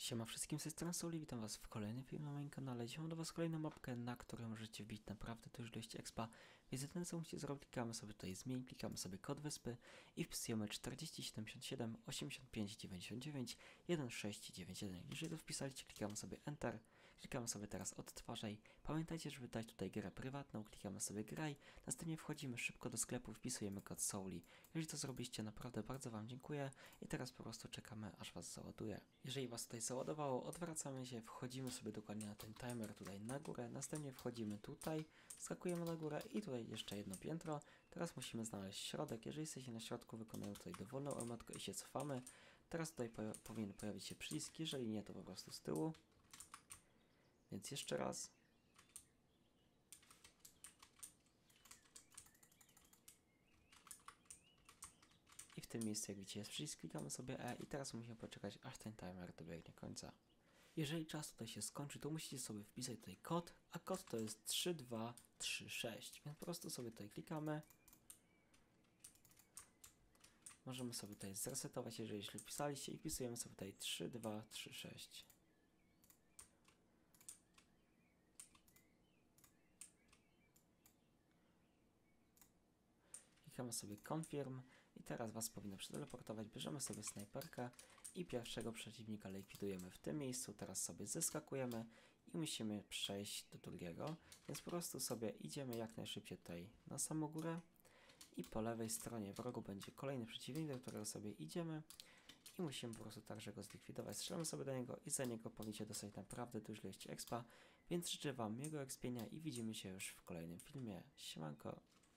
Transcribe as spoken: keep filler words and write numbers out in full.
Siema wszystkim, z tej strony Souli, witam was w kolejnym filmie na moim kanale. Dzisiaj mam do was kolejną mapkę, na którą możecie wbić naprawdę dużo ilość expa. Więc jedyne co musicie zrobić, klikamy sobie tutaj zmień, klikamy sobie kod wyspy i wpisujemy czterdzieści siedemdziesiąt siedem osiemdziesiąt pięć dziewięćdziesiąt dziewięć jeden sześć dziewięć jeden. Jeżeli to wpisaliście, klikamy sobie Enter, klikamy sobie teraz odtwarzaj. Pamiętajcie, żeby dać tutaj grę prywatną, klikamy sobie graj, następnie wchodzimy szybko do sklepu, wpisujemy kod Souli. Jeżeli to zrobiliście, naprawdę bardzo wam dziękuję i teraz po prostu czekamy, aż was załaduje. Jeżeli was tutaj załadowało, odwracamy się, wchodzimy sobie dokładnie na ten timer tutaj na górę, następnie wchodzimy tutaj, skakujemy na górę i tutaj jeszcze jedno piętro. Teraz musimy znaleźć środek. Jeżeli jesteście na środku, wykonujemy tutaj dowolną emotkę i się cofamy. Teraz tutaj po powinien pojawić się przycisk, jeżeli nie, to po prostu z tyłu. Więc jeszcze raz. I w tym miejscu, jak widzicie, jest przycisk, klikamy sobie E i teraz musimy poczekać, aż ten timer dobiegnie końca. Jeżeli czas tutaj się skończy, to musicie sobie wpisać tutaj kod, a kod to jest trzy dwa trzy sześć, więc po prostu sobie tutaj klikamy. Możemy sobie tutaj zresetować, jeżeli źle wpisaliście i wpisujemy sobie tutaj trzy dwa trzy sześć. Klikamy sobie confirm i teraz was powinno przeteleportować. Bierzemy sobie snajperkę i pierwszego przeciwnika likwidujemy w tym miejscu. Teraz sobie zeskakujemy i musimy przejść do drugiego, więc po prostu sobie idziemy jak najszybciej tutaj na samą górę i po lewej stronie w rogu będzie kolejny przeciwnik, do którego sobie idziemy i musimy po prostu także go zlikwidować. Strzelamy sobie do niego i za niego powinniście dostać naprawdę dużo ilości expa, więc życzę wam miłego expienia i widzimy się już w kolejnym filmie. Siemanko!